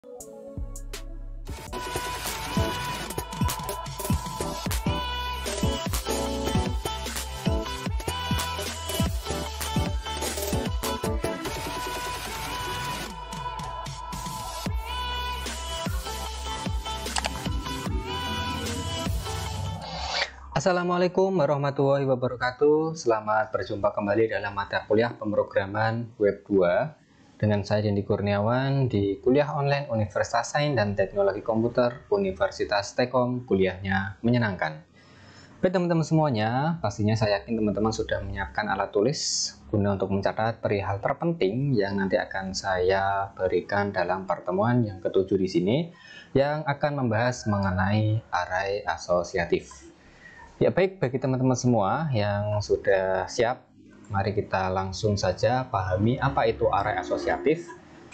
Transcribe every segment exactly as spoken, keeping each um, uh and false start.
Assalamualaikum warahmatullahi wabarakatuh. Selamat berjumpa kembali dalam mata kuliah pemrograman web dua dengan saya Dendi Kurniawan di kuliah online Universitas Sains dan Teknologi Komputer Universitas Tekom. Kuliahnya menyenangkan. Baik teman-teman semuanya, pastinya saya yakin teman-teman sudah menyiapkan alat tulis guna untuk mencatat perihal terpenting yang nanti akan saya berikan dalam pertemuan yang ketujuh di sini, yang akan membahas mengenai array asosiatif. Ya baik, bagi teman-teman semua yang sudah siap, mari kita langsung saja pahami apa itu array asosiatif.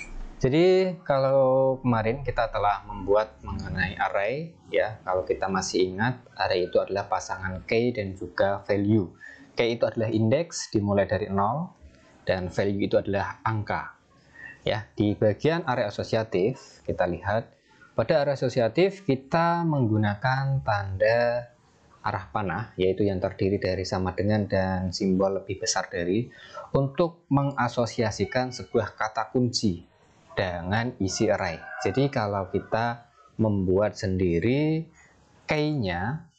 Jadi kalau kemarin kita telah membuat mengenai array, ya kalau kita masih ingat, array itu adalah pasangan key dan juga value. Key itu adalah indeks dimulai dari nol dan value itu adalah angka. Ya, di bagian array asosiatif kita lihat pada array asosiatif kita menggunakan tanda arah panah, yaitu yang terdiri dari sama dengan dan simbol lebih besar dari, untuk mengasosiasikan sebuah kata kunci dengan isi array. Jadi kalau kita membuat sendiri key-nya,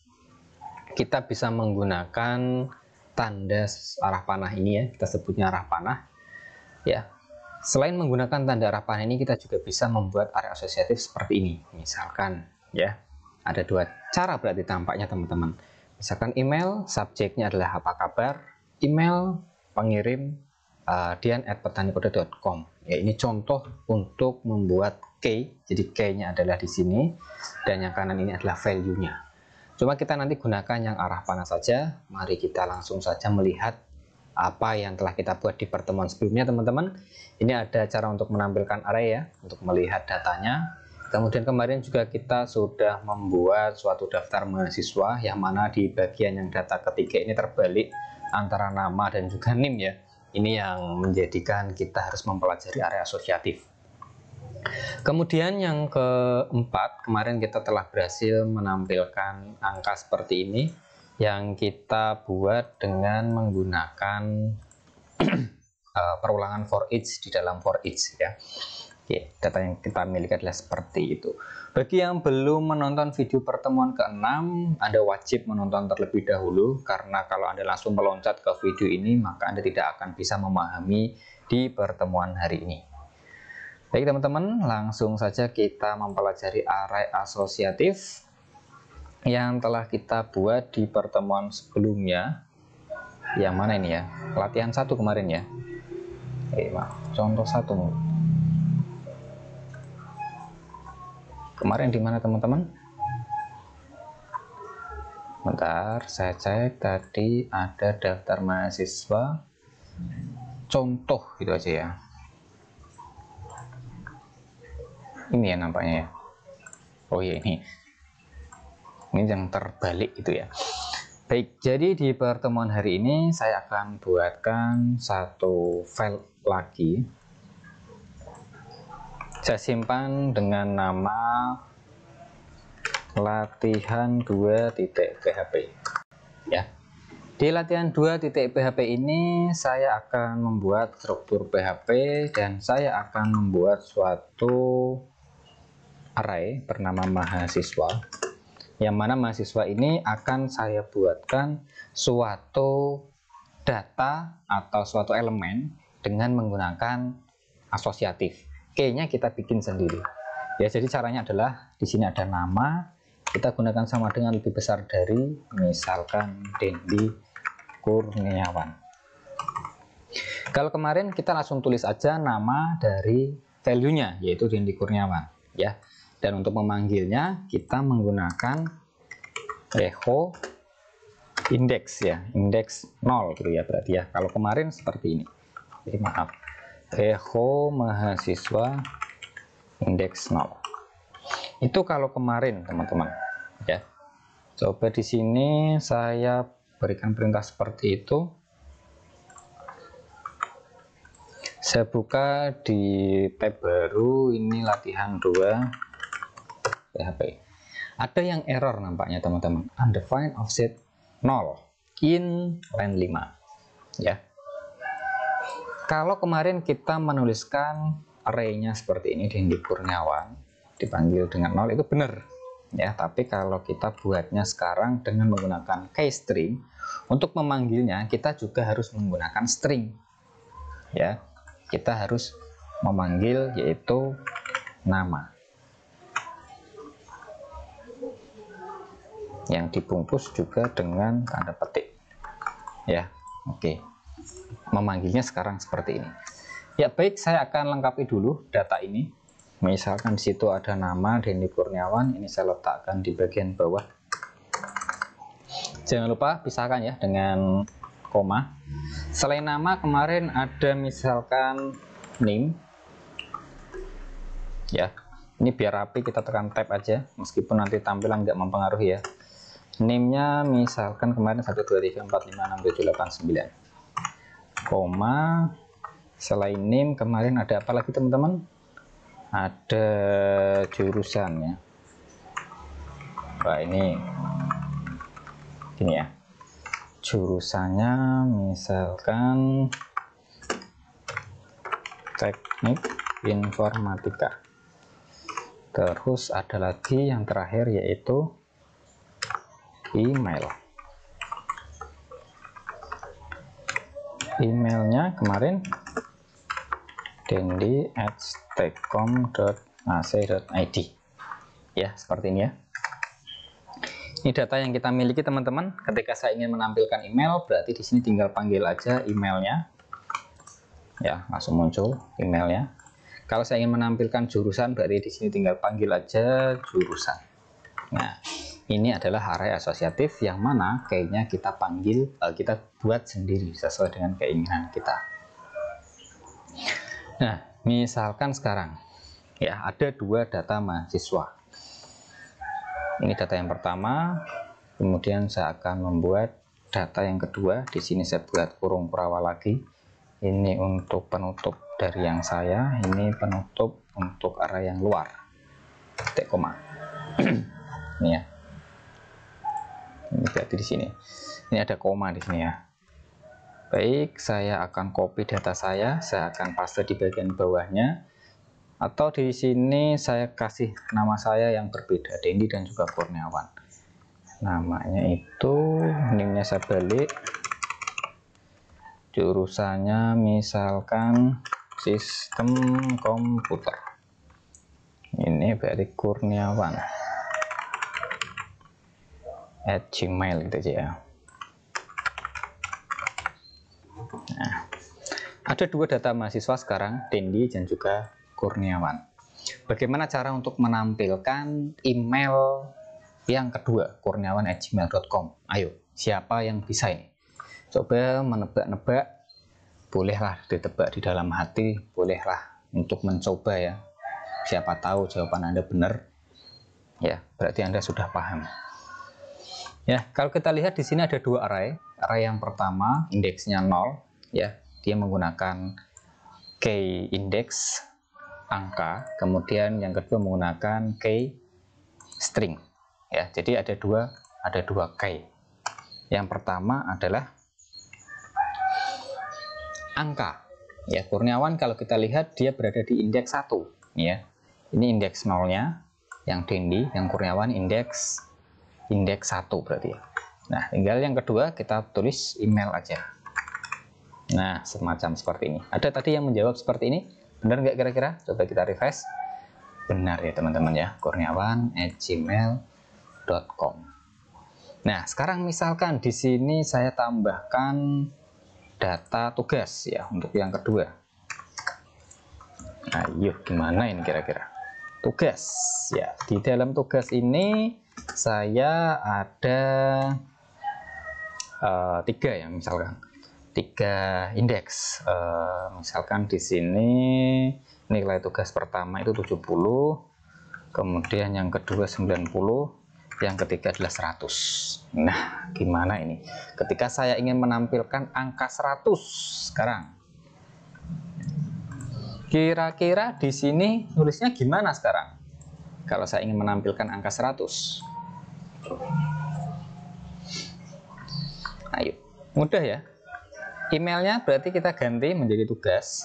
kita bisa menggunakan tanda arah panah ini, ya kita sebutnya arah panah. Ya, selain menggunakan tanda arah panah ini, kita juga bisa membuat array asosiatif seperti ini. Misalkan, ya ada dua cara berarti tampaknya teman-teman. Misalkan email, subjeknya adalah apa kabar, email pengirim uh, dian at petani kode dot com. Ya, ini contoh untuk membuat key. Jadi key-nya adalah di sini dan yang kanan ini adalah value-nya. Cuma kita nanti gunakan yang arah panah saja. Mari kita langsung saja melihat apa yang telah kita buat di pertemuan sebelumnya teman-teman. Ini ada cara untuk menampilkan array, ya, untuk melihat datanya. Kemudian kemarin juga kita sudah membuat suatu daftar mahasiswa yang mana di bagian yang data ketiga ini terbalik antara nama dan juga nim, ya. Ini yang menjadikan kita harus mempelajari array asosiatif. Kemudian yang keempat, kemarin kita telah berhasil menampilkan angka seperti ini yang kita buat dengan menggunakan uh, perulangan for each di dalam for each, ya. Oke, data yang kita miliki adalah seperti itu. Bagi yang belum menonton video pertemuan keenam, Anda wajib menonton terlebih dahulu, karena kalau Anda langsung meloncat ke video ini, maka Anda tidak akan bisa memahami di pertemuan hari ini. Baik teman-teman, langsung saja kita mempelajari array asosiatif yang telah kita buat di pertemuan sebelumnya. Yang mana ini, ya? Latihan satu kemarin, ya. Oke, maaf. Contoh satu. Kemarin di mana teman-teman? Bentar, saya cek tadi ada daftar mahasiswa contoh gitu aja, ya. Ini ya nampaknya, ya. Oh iya, ini. Ini yang terbalik itu, ya. Baik, jadi di pertemuan hari ini saya akan buatkan satu file lagi. Saya simpan dengan nama latihan dua titik p h p, ya. Di latihan dua titik p h p ini saya akan membuat struktur P H P dan saya akan membuat suatu array bernama mahasiswa, yang mana mahasiswa ini akan saya buatkan suatu data atau suatu elemen dengan menggunakan asosiatif. Key-nya kita bikin sendiri. Ya, jadi caranya adalah di sini ada nama, kita gunakan sama dengan lebih besar dari, misalkan Dendi Kurniawan. Kalau kemarin kita langsung tulis aja nama dari value-nya, yaitu Dendi Kurniawan, ya. Dan untuk memanggilnya kita menggunakan echo indeks, ya, indeks nol gitu, ya, berarti, ya. Kalau kemarin seperti ini. Jadi maaf. Echo mahasiswa indeks nol. Itu kalau kemarin teman-teman, ya. Coba di sini saya berikan perintah seperti itu. Saya buka di tab baru, ini latihan dua P H P. Ada yang error nampaknya teman-teman, undefined offset nol in line lima ya. Kalau kemarin kita menuliskan array-nya seperti ini, Dendi Kurniawan dipanggil dengan nol, itu benar ya. Tapi kalau kita buatnya sekarang dengan menggunakan case string, untuk memanggilnya kita juga harus menggunakan string ya. Kita harus memanggil yaitu nama yang dibungkus juga dengan tanda petik ya. Oke, memanggilnya sekarang seperti ini ya. Baik, saya akan lengkapi dulu data ini. Misalkan di situ ada nama Dendi Kurniawan, ini saya letakkan di bagian bawah. Jangan lupa pisahkan ya dengan koma. Selain nama kemarin ada misalkan name ya. Ini biar rapi kita tekan tab aja, meskipun nanti tampilan nggak mempengaruhi ya. Name-nya misalkan kemarin satu dua tiga empat lima enam tujuh delapan sembilan, koma. Selain name kemarin ada apa lagi teman-teman? Ada jurusannya. Wah, ini gini ya, jurusannya misalkan teknik informatika. Terus ada lagi yang terakhir yaitu email. Emailnya kemarin dendi at stekom dot a c dot i d ya, seperti ini ya. Ini data yang kita miliki teman-teman. Ketika saya ingin menampilkan email, berarti di sini tinggal panggil aja emailnya ya, langsung muncul emailnya. Kalau saya ingin menampilkan jurusan, berarti di sini tinggal panggil aja jurusan. Nah, ini adalah array asosiatif yang mana kayaknya kita panggil, kita buat sendiri sesuai dengan keinginan kita. Nah, misalkan sekarang ya ada dua data mahasiswa. Ini data yang pertama, kemudian saya akan membuat data yang kedua. Di sini saya buat kurung perawa lagi. Ini untuk penutup dari yang saya, ini penutup untuk array yang luar. Titik koma. Ini ya. Ini berarti di sini. Ini ada koma di sini ya. Baik, saya akan copy data saya, saya akan paste di bagian bawahnya. Atau di sini saya kasih nama saya yang berbeda, Dendi dan juga Kurniawan. Namanya itu, name-nya saya balik. Jurusannya misalkan sistem komputer. Ini berarti Kurniawan at gmail gitu aja ya. Nah, ada dua data mahasiswa sekarang, Dendi dan juga Kurniawan. Bagaimana cara untuk menampilkan email yang kedua, kurniawan at gmail dot com? Ayo, siapa yang bisa ini? Coba menebak-nebak, bolehlah ditebak di dalam hati, bolehlah untuk mencoba ya. Siapa tahu jawaban Anda benar. Ya, berarti Anda sudah paham. Ya, kalau kita lihat di sini ada dua array. Array yang pertama indeksnya nol ya, dia menggunakan key index angka, kemudian yang kedua menggunakan key string ya. Jadi ada dua ada dua key. Yang pertama adalah angka ya. Kurniawan kalau kita lihat dia berada di indeks satu ya. Ini indeks nolnya, yang Dendi, yang Kurniawan indeks indeks satu berarti ya. Nah, tinggal yang kedua kita tulis email aja. Nah, semacam seperti ini. Ada tadi yang menjawab seperti ini, benar nggak kira-kira? Coba kita refresh. Benar ya teman-teman ya, kurniawan at gmail dot com. Nah, sekarang misalkan di sini saya tambahkan data tugas ya untuk yang kedua. Ayo, gimana ini kira-kira? Tugas ya. Di dalam tugas ini saya ada uh, tiga ya, misalkan tiga indeks. Uh, misalkan di sini nilai tugas pertama itu tujuh puluh, kemudian yang kedua sembilan puluh, yang ketiga adalah seratus. Nah, gimana ini? Ketika saya ingin menampilkan angka seratus sekarang, Kira-kira di sini nulisnya gimana sekarang? Kalau saya ingin menampilkan angka seratus. Ayo, mudah ya. Emailnya berarti kita ganti menjadi tugas.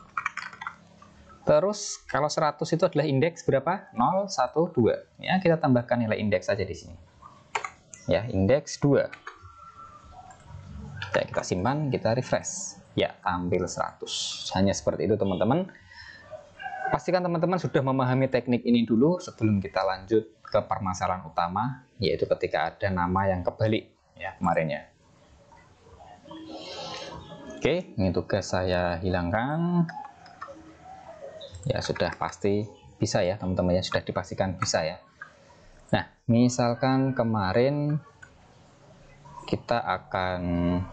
Terus kalau seratus itu adalah indeks berapa? nol, satu, dua. Ya, kita tambahkan nilai indeks saja di sini. Ya, indeks dua. Ya, kita simpan, kita refresh. Ya, tampil seratus. Hanya seperti itu teman-teman. Pastikan teman-teman sudah memahami teknik ini dulu sebelum kita lanjut ke permasalahan utama, yaitu ketika ada nama yang kebalik ya kemarin ya. Oke, ini tugas saya hilangkan. Ya sudah pasti bisa ya teman-teman ya, sudah dipastikan bisa ya. Nah, misalkan kemarin kita akan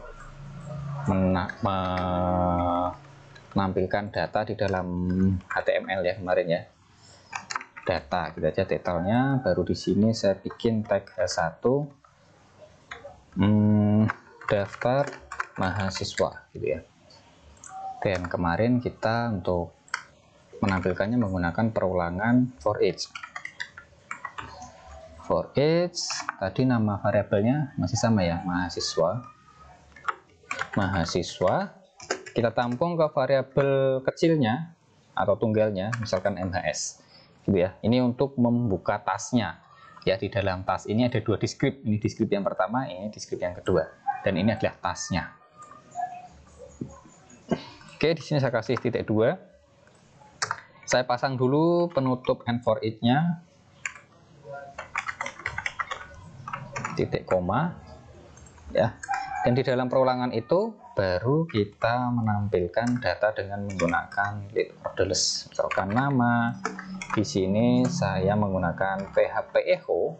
menampilkan data di dalam H T M L ya kemarin ya. Data kita aja detailnya, baru di sini saya bikin tag H satu hmm, daftar mahasiswa gitu ya. Dan kemarin kita untuk menampilkannya menggunakan perulangan for each. For each tadi nama variabelnya masih sama ya, mahasiswa. Mahasiswa kita tampung ke variabel kecilnya atau tunggalnya, misalkan M H S gitu ya. Ini untuk membuka tasnya ya. Di dalam tas ini ada dua deskrip, ini deskrip yang pertama, ini deskrip yang kedua, dan ini adalah tasnya. Oke, di sini saya kasih titik dua. Saya pasang dulu penutup and for each nya, titik koma ya. Dan di dalam perulangan itu baru kita menampilkan data dengan menggunakan lead orderless. Misalkan nama, di sini saya menggunakan P H P echo,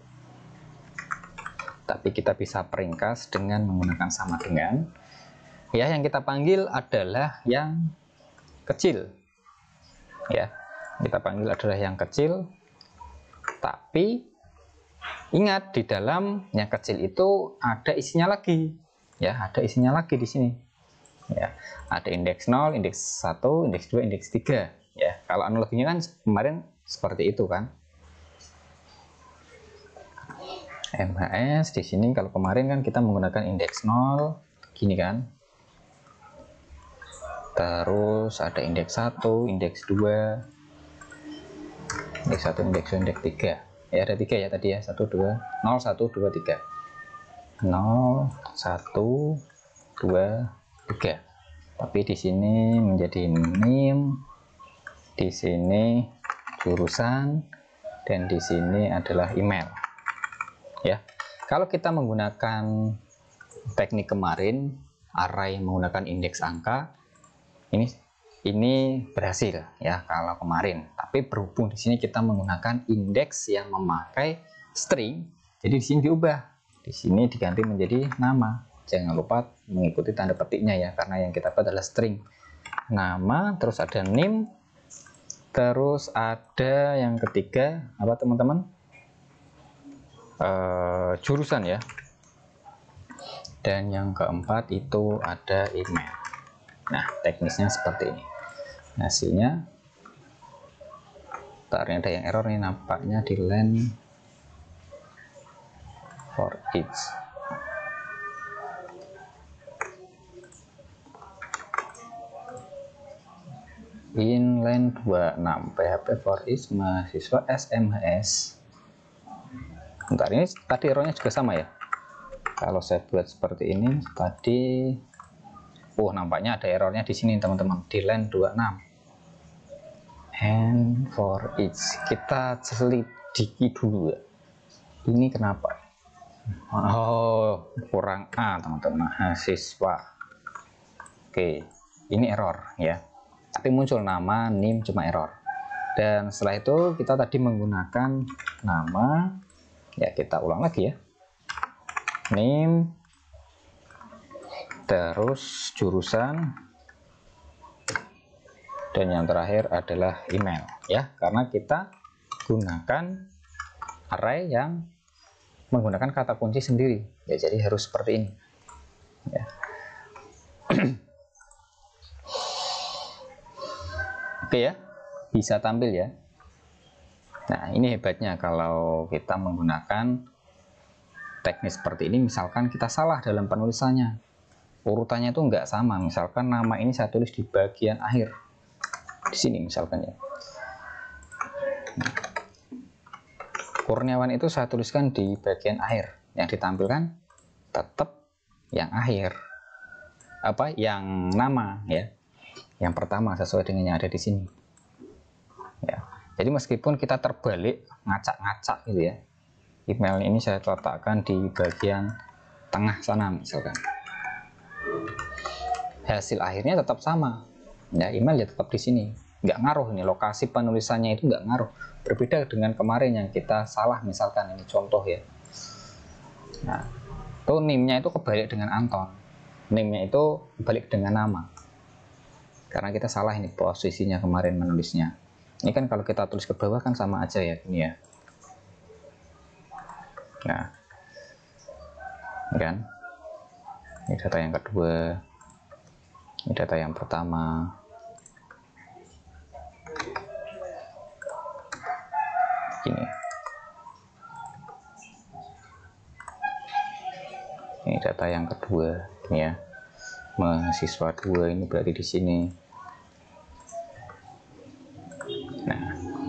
tapi kita bisa peringkas dengan menggunakan sama dengan. Ya, yang kita panggil adalah yang kecil. Ya, kita panggil adalah yang kecil. Tapi ingat, di dalam yang kecil itu ada isinya lagi. Ya, ada isinya lagi di sini. Ya, ada indeks nol, indeks satu, indeks dua, indeks tiga. Ya, kalau analoginya kan kemarin seperti itu kan. M H S di sini kalau kemarin kan kita menggunakan indeks nol gini kan. Terus ada indeks satu, indeks dua, indeks satu, indeks dua, indeks tiga. Ya, ada tiga ya tadi ya, satu, dua, nol, satu, dua, tiga. nol, satu, dua, tiga. Tapi di sini menjadi name, di sini jurusan, dan di sini adalah email. Ya. Kalau kita menggunakan teknik kemarin, array menggunakan indeks angka, ini ini berhasil ya kalau kemarin. Tapi berhubung di sini kita menggunakan indeks yang memakai string, jadi di sini diubah. Di sini diganti menjadi nama. Jangan lupa mengikuti tanda petiknya ya, karena yang kita dapat adalah string. Nama, terus ada name, terus ada yang ketiga apa teman-teman? Uh, jurusan ya. Dan yang keempat itu ada email. Nah, teknisnya seperti ini. Hasilnya, ntar ada yang error nih, nampaknya di line for each. Inline dua puluh enam P H P for each mahasiswa S M H S. Bentar, ini tadi errornya juga sama ya. Kalau saya buat seperti ini tadi, oh nampaknya ada errornya di sini teman-teman, di line dua puluh enam. And for each kita selidiki dulu ya. Ini kenapa? Oh, kurang A teman-teman, mahasiswa. Oke, ini error ya. Tapi muncul nama, name cuma error. Dan setelah itu kita tadi menggunakan nama, ya kita ulang lagi ya. Name, terus jurusan, dan yang terakhir adalah email ya, karena kita gunakan array yang menggunakan kata kunci sendiri ya, jadi harus seperti ini ya. Oke ya, bisa tampil ya. Nah, ini hebatnya kalau kita menggunakan teknik seperti ini. Misalkan kita salah dalam penulisannya, urutannya itu nggak sama. Misalkan nama ini saya tulis di bagian akhir, di sini misalkan ya. Kurniawan itu saya tuliskan di bagian akhir, yang ditampilkan tetap yang akhir, apa yang nama ya, yang pertama sesuai dengan yang ada di sini ya. Jadi meskipun kita terbalik ngacak-ngacak gitu ya, email ini saya letakkan di bagian tengah sana misalkan, hasil akhirnya tetap sama ya, email ya tetap di sini, nggak ngaruh. Ini lokasi penulisannya itu nggak ngaruh, berbeda dengan kemarin yang kita salah misalkan, ini contoh ya. Nah, itu nimnya itu kebalik dengan Anton, nimnya itu kebalik dengan nama, karena kita salah ini posisinya kemarin menulisnya. Ini kan kalau kita tulis ke bawah kan sama aja ya, ini ya. Nah, ini kan, ini data yang kedua, ini data yang pertama. Ini, ini data yang kedua, ini ya, mahasiswa dua ini berarti di sini. Nah,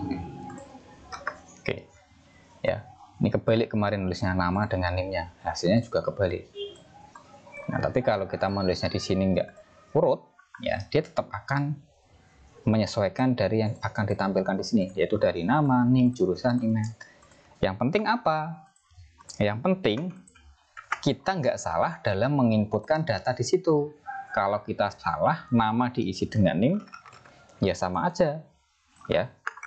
oke ya, ini kebalik kemarin nulisnya nama dengan nimnya, hasilnya juga kebalik. Nah, tapi kalau kita menulisnya di sini nggak urut ya, dia tetap akan menyesuaikan dari yang akan ditampilkan di sini, yaitu dari nama, nim, jurusan, email. Yang penting apa? Yang penting kita nggak salah dalam menginputkan data di situ. Kalau kita salah, nama diisi dengan nim, ya sama aja ya.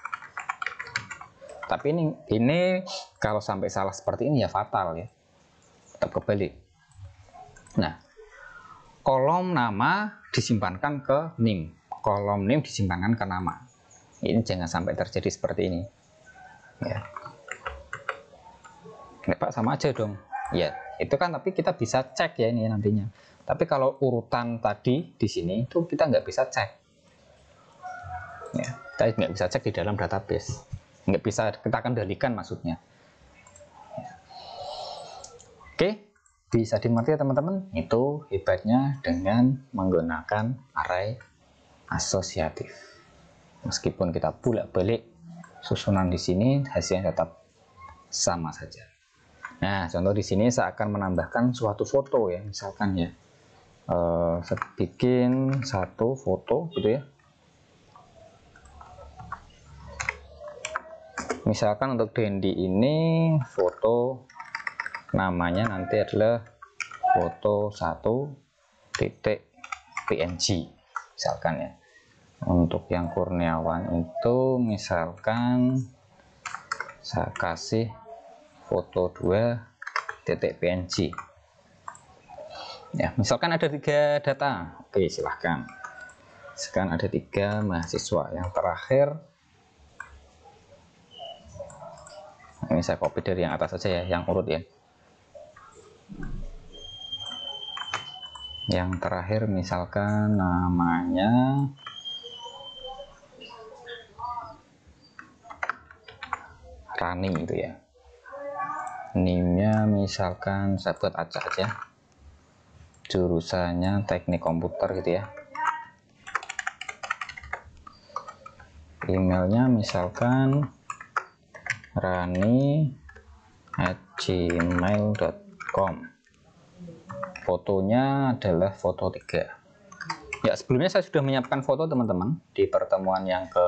Tapi ini ini kalau sampai salah seperti ini ya fatal ya, tetap kebalik. Nah, kolom nama disimpankan ke nim, kolom nim disimpankan ke nama. Ini jangan sampai terjadi seperti ini ya. Nah, Pak, sama aja dong ya, itu kan, tapi kita bisa cek ya ini nantinya. Tapi kalau urutan tadi di sini itu kita nggak bisa cek ya, kita nggak bisa cek di dalam database, nggak bisa kita kendalikan maksudnya ya. Oke, bisa dimengerti ya teman-teman. Itu hebatnya dengan menggunakan array asosiatif. Meskipun kita bolak-balik susunan di sini, hasilnya tetap sama saja. Nah, contoh di sini saya akan menambahkan suatu foto ya, misalkan ya, eh, saya bikin satu foto gitu ya. Misalkan untuk Dendi ini foto namanya nanti adalah foto satu titik png misalkan ya. Untuk yang Kurniawan itu misalkan saya kasih foto dua titik png ya. Misalkan ada tiga data, oke silahkan. Sekarang ada tiga mahasiswa. Yang terakhir ini saya copy dari yang atas saja ya, yang urut ya. Yang terakhir misalkan namanya Rani gitu ya, nimnya misalkan saya buat acak aja, jurusannya teknik komputer gitu ya, emailnya misalkan rani at gmail dot com, fotonya adalah foto tiga ya. Sebelumnya saya sudah menyiapkan foto teman-teman di pertemuan yang ke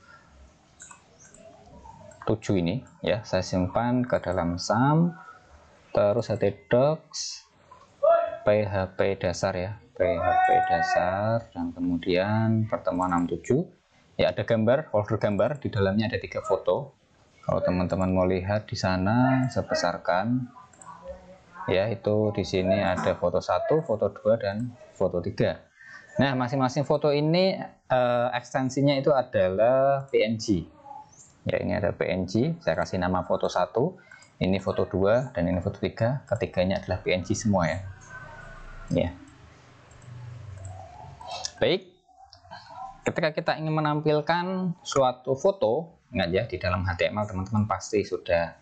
tujuh ini ya, saya simpan ke dalam SAM, terus htdocs php dasar ya, php dasar, dan kemudian pertemuan enam puluh tujuh ya, ada gambar, folder gambar, di dalamnya ada tiga foto. Kalau teman-teman mau lihat di sana saya besarkan ya, itu di sini ada foto satu, foto dua, dan foto tiga. Nah, masing-masing foto ini eh, ekstensinya itu adalah P N G ya. Ini ada P N G, saya kasih nama foto satu, ini foto dua, dan ini foto tiga. Ketiganya adalah P N G semua ya. Ya. Baik. ketika kita ingin menampilkan suatu foto, ingat ya, di dalam H T M L teman-teman pasti sudah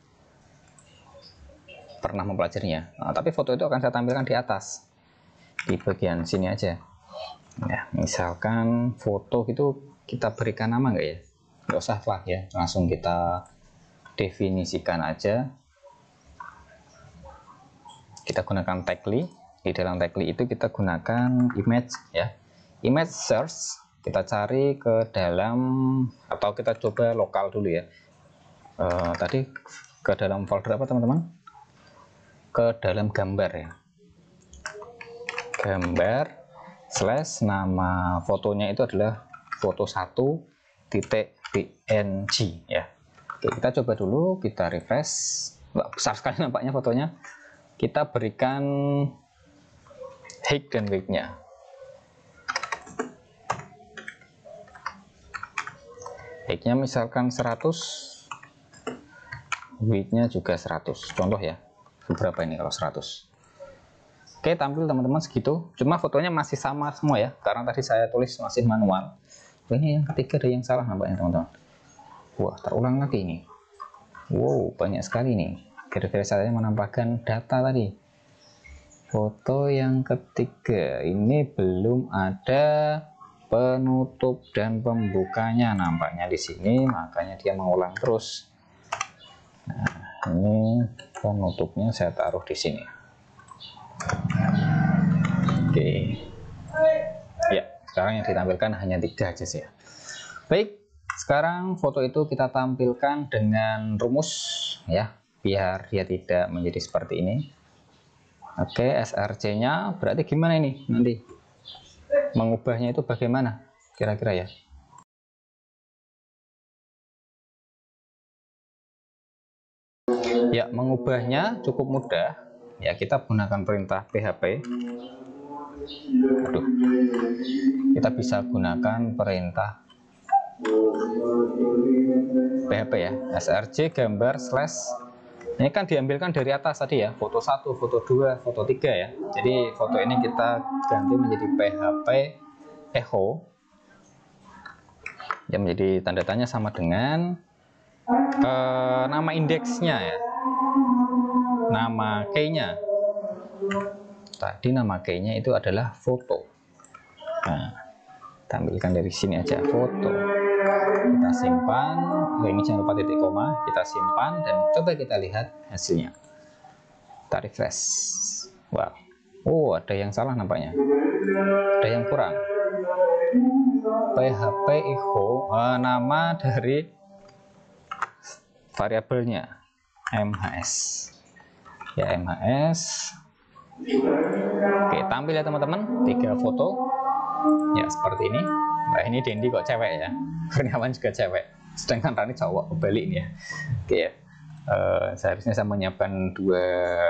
pernah mempelajarinya. Nah, tapi foto itu akan saya tampilkan di atas, di bagian sini aja. Ya, misalkan foto itu kita berikan nama nggak ya? Nggak usah lah ya, langsung kita definisikan aja. Kita gunakan tagly. Di dalam tagly itu kita gunakan image ya. Image search, kita cari ke dalam, atau kita coba lokal dulu ya. Uh, tadi ke dalam folder apa teman-teman? Ke dalam gambar ya. Gambar slash nama fotonya itu adalah foto satu titik png ya. Oke, kita coba dulu, kita refresh. Wah, besar sekali nampaknya fotonya. Kita berikan height dan width-nya. Height-nya misalkan seratus, width-nya juga seratus. Contoh ya, beberapa ini kalau seratus. Oke, tampil teman-teman segitu. Cuma fotonya masih sama semua ya, karena tadi saya tulis masih manual. Ini yang ketiga ada yang salah nampaknya teman-teman. Wah, terulang lagi ini. Wow, banyak sekali nih. Kira-kira saya menambahkan data tadi. Foto yang ketiga ini belum ada penutup dan pembukanya nampaknya di sini, makanya dia mengulang terus. Nah, ini penutupnya saya taruh di sini. Oke, ya sekarang yang ditampilkan hanya tiga aja sih ya. Baik, sekarang foto itu kita tampilkan dengan rumus ya, biar dia tidak menjadi seperti ini. Oke, S R C-nya berarti gimana ini nanti? Mengubahnya itu bagaimana kira-kira ya? Ya, mengubahnya cukup mudah. Ya, kita gunakan perintah P H P. Aduh. Kita bisa gunakan perintah P H P ya. S R C gambar slash. Ini kan diambilkan dari atas tadi ya, foto satu, foto dua, foto tiga ya. Jadi foto ini kita ganti menjadi P H P echo yang menjadi tanda tanya sama dengan uh, nama indeksnya ya, nama key-nya. Tadi nama key-nya itu adalah foto. Nah, tampilkan dari sini aja, foto. Kita simpan. Oh, ini jangan lupa titik koma. Kita simpan dan coba kita lihat hasilnya. Kita refresh. Wow. Oh, ada yang salah nampaknya. Ada yang kurang. P H P echo uh, nama dari variabelnya M H S. Ya, M H S. Oke, tampil ya teman-teman, tiga foto. Ya, seperti ini. Nah, ini Dendi kok cewek ya. Kurniawan juga cewek. Sedangkan Rani cowok, kebalik ini ya. Oke ya. Uh, seharusnya saya menyiapkan dua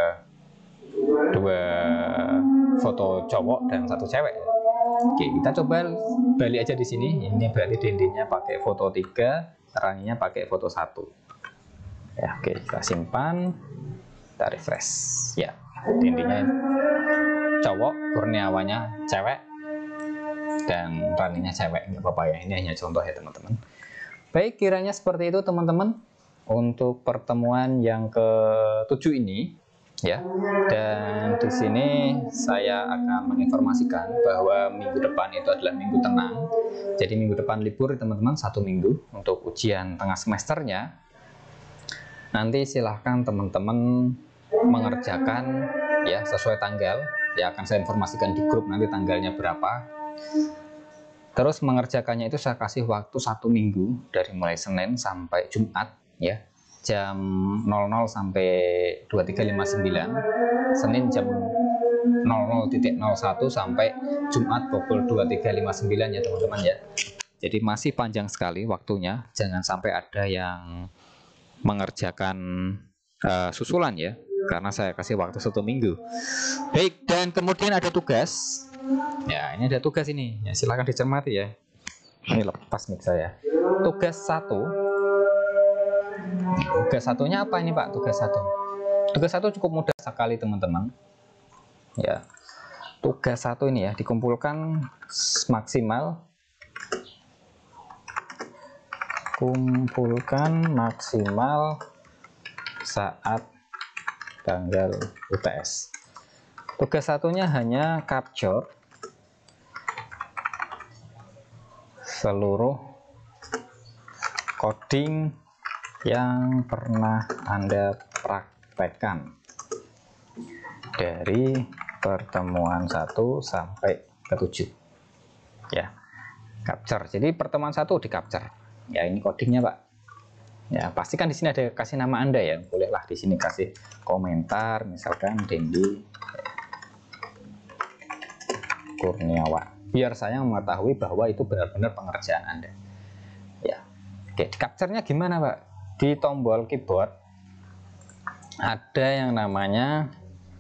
dua foto cowok dan satu cewek. Oke, kita coba balik aja di sini. Ini berarti Dendinya pakai foto tiga, Raninya pakai foto satu. Ya, oke, kita simpan. Kita refresh. Ya, Dendinya cowok, Kurniawannya cewek, dan Raninya cewek. Nggak apa-apa ya, ini hanya contoh ya teman-teman. Baik, kiranya seperti itu teman-teman untuk pertemuan yang ketujuh ini ya. Dan di sini saya akan menginformasikan bahwa minggu depan itu adalah minggu tenang. Jadi minggu depan libur teman-teman, satu minggu untuk ujian tengah semesternya. Nanti silahkan teman-teman mengerjakan ya sesuai tanggal. Ya, akan saya informasikan di grup nanti tanggalnya berapa. Terus mengerjakannya itu saya kasih waktu satu minggu dari mulai Senin sampai Jumat ya, jam nol nol sampai dua puluh tiga lima puluh sembilan, Senin jam nol nol nol satu sampai Jumat pukul dua puluh tiga lima puluh sembilan ya teman-teman ya. Jadi masih panjang sekali waktunya, jangan sampai ada yang mengerjakan uh, susulan ya, karena saya kasih waktu satu minggu. Baik, dan kemudian ada tugas. Ya, ini ada tugas ini. Ya, silakan dicermati ya. Ini lepas mic saya. Tugas satu. Tugas satunya apa ini Pak? Tugas satu. Tugas satu cukup mudah sekali teman-teman. Ya. Tugas satu ini ya dikumpulkan maksimal kumpulkan maksimal saat tanggal U T S. Tugas satunya hanya capture seluruh coding yang pernah Anda praktekkan dari pertemuan satu sampai ke tujuh ya, capture. Jadi pertemuan satu di capture ya, ini codingnya Pak ya. Pastikan di sini ada kasih nama Anda ya, bolehlah di sini kasih komentar misalkan Dendi Kurniawan, biar saya mengetahui bahwa itu benar-benar pengerjaan Anda ya. Oke, di capture-nya gimana Pak? Di tombol keyboard ada yang namanya,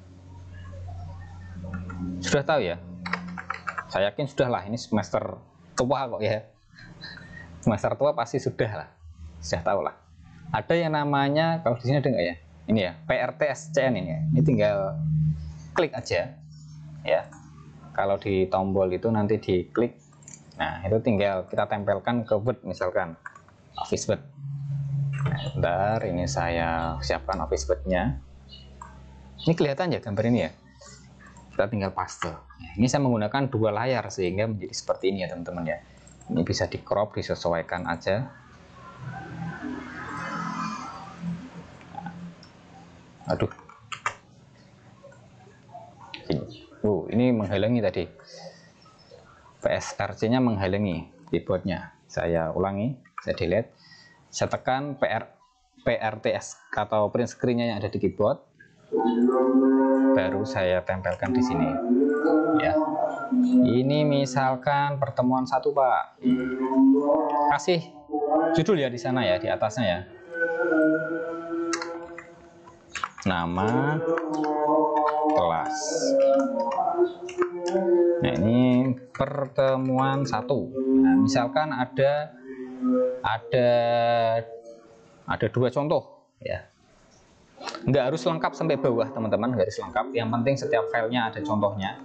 sudah tahu ya, saya yakin sudah lah, ini semester tua kok ya, semester tua pasti sudah lah, sudah tahu lah. Ada yang namanya, kalau di sini ada nggak ya, ini ya, P R T S C N ini ya, ini tinggal klik aja ya. Kalau di tombol itu nanti diklik, nah itu tinggal kita tempelkan ke Word misalkan, Office Word. Nah, bentar, ini saya siapkan Office Word-nya. Ini kelihatan ya gambar ini ya, kita tinggal paste. Nah, ini saya menggunakan dua layar sehingga menjadi seperti ini ya teman-teman ya. Ini bisa di crop, disesuaikan aja. Nah, aduh, ini. Uh, ini menghalangi tadi, P S R C-nya menghalangi keyboardnya. Saya ulangi, saya delete, saya tekan P R P R T S atau print screen-nya yang ada di keyboard, baru saya tempelkan di sini ya. Ini misalkan pertemuan satu Pak, kasih judul ya di sana ya, di atasnya ya, nama kelas. Nah ini pertemuan satu. Nah, misalkan ada ada ada dua contoh ya, nggak harus lengkap sampai bawah teman-teman, nggak harus lengkap, yang penting setiap filenya ada contohnya.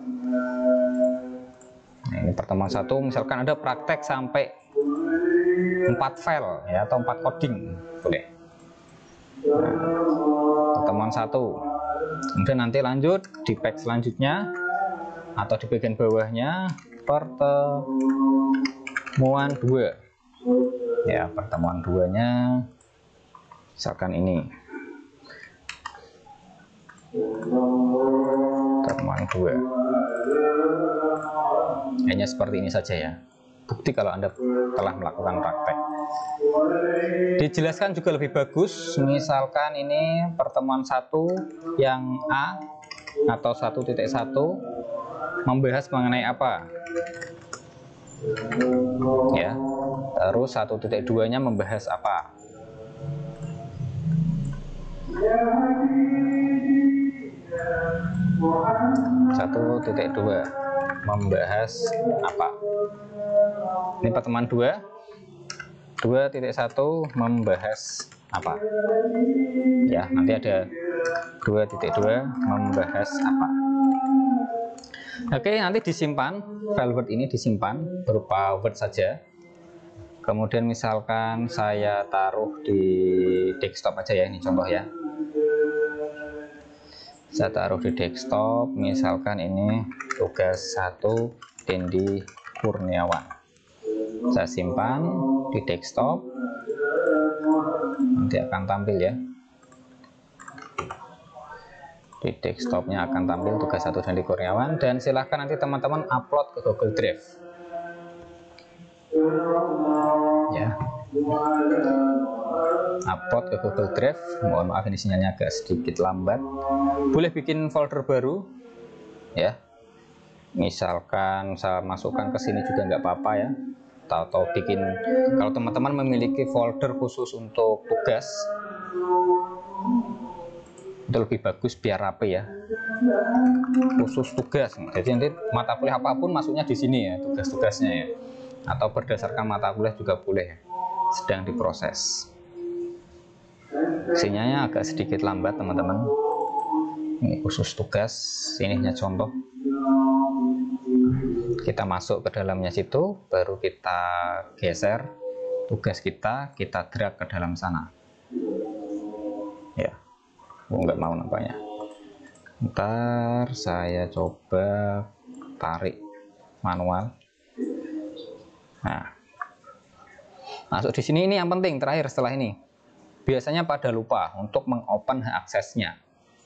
Nah, ini pertemuan satu, misalkan ada praktek sampai empat file ya, atau empat coding boleh. Nah, pertemuan satu, kemudian nanti lanjut di page selanjutnya atau di bagian bawahnya pertemuan dua ya, pertemuan duanya misalkan ini pertemuan dua, hanya seperti ini saja ya, bukti kalau Anda telah melakukan praktek. Dijelaskan juga lebih bagus, misalkan ini pertemuan satu yang A atau satu titik satu membahas mengenai apa ya, terus satu titik dua nya membahas apa, satu titik dua membahas apa. Ini pertemuan dua, dua titik satu membahas apa ya, nanti ada dua titik dua membahas apa. Oke, nanti disimpan, file Word ini disimpan berupa Word saja. Kemudian misalkan saya taruh di desktop aja ya, ini contoh ya, saya taruh di desktop, misalkan ini tugas satu Dendi Kurniawan, saya simpan di desktop, nanti akan tampil ya, di desktopnya akan tampil tugas satu Dendi Kurniawan, dan silahkan nanti teman-teman upload ke Google Drive ya, upload ke Google Drive. Mohon maaf ini sinyalnya agak sedikit lambat. Boleh bikin folder baru ya, misalkan saya masukkan ke sini juga nggak apa-apa ya, atau, atau bikin, kalau teman-teman memiliki folder khusus untuk tugas itu lebih bagus biar rapi ya, khusus tugas. Jadi nanti mata kuliah apapun masuknya di sini ya, tugas-tugasnya ya, atau berdasarkan mata kuliah juga boleh, sedang diproses. Sinyalnya agak sedikit lambat teman-teman, ini khusus tugas, ini hanya contoh. Kita masuk ke dalamnya situ, baru kita geser tugas kita kita drag ke dalam sana ya. Oh, nggak mau nampaknya. Ntar saya coba tarik manual. Nah, masuk di sini. Ini yang penting terakhir setelah ini. Biasanya pada lupa untuk mengopen aksesnya.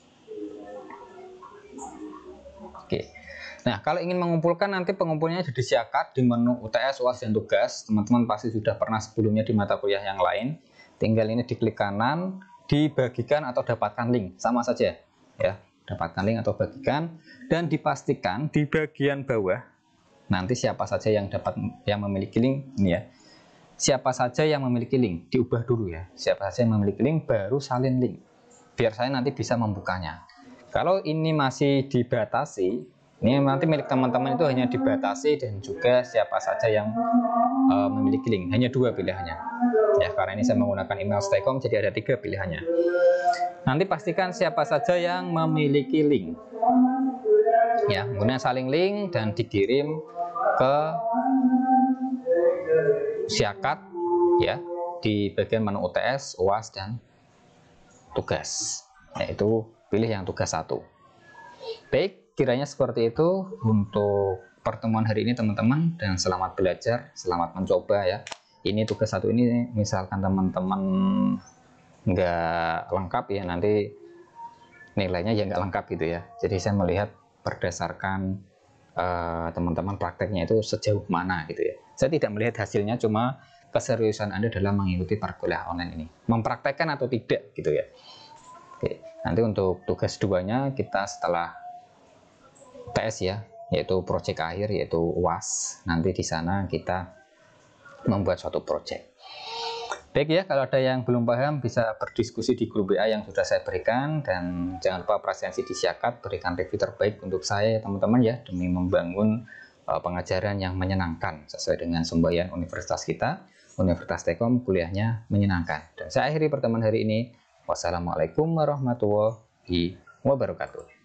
Oke. Nah, kalau ingin mengumpulkan, nanti pengumpulnya jadi siakat di menu U T S, U A S, dan tugas. Teman-teman pasti sudah pernah sebelumnya di mata kuliah yang lain. Tinggal ini diklik kanan, dibagikan atau dapatkan link, sama saja ya. Dapatkan link atau bagikan, dan dipastikan di bagian bawah nanti siapa saja yang dapat yang memiliki link ini ya. Siapa saja yang memiliki link diubah dulu ya. Siapa saja yang memiliki link baru salin link. Biar saya nanti bisa membukanya. Kalau ini masih dibatasi, ini nanti milik teman-teman itu hanya dibatasi dan juga siapa saja yang uh, memiliki link. Hanya dua pilihannya. Ya, karena ini saya menggunakan email Staycom, jadi ada tiga pilihannya. Nanti pastikan siapa saja yang memiliki link. Ya, kemudian saling link dan dikirim ke siakat ya di bagian menu U T S, U A S, dan tugas. Yaitu pilih yang tugas satu. Baik, kiranya seperti itu untuk pertemuan hari ini teman-teman, dan selamat belajar, selamat mencoba ya. Ini tugas satu ini misalkan teman-teman nggak lengkap ya, nanti nilainya ya nggak lengkap gitu ya. Jadi saya melihat berdasarkan teman-teman uh, prakteknya itu sejauh mana gitu ya. Saya tidak melihat hasilnya, cuma keseriusan Anda dalam mengikuti perkuliahan online ini, mempraktekkan atau tidak gitu ya. Oke, nanti untuk tugas duanya kita setelah T S ya, yaitu proyek akhir, yaitu U A S. Nanti di sana kita membuat suatu proyek. Baik ya, kalau ada yang belum paham bisa berdiskusi di grup W A yang sudah saya berikan, dan jangan lupa presensi di siakat, berikan review terbaik untuk saya teman-teman ya, demi membangun uh, pengajaran yang menyenangkan sesuai dengan semboyan universitas kita, Universitas Staycom, kuliahnya menyenangkan. Dan saya akhiri pertemuan hari ini. Wassalamualaikum warahmatullahi wabarakatuh.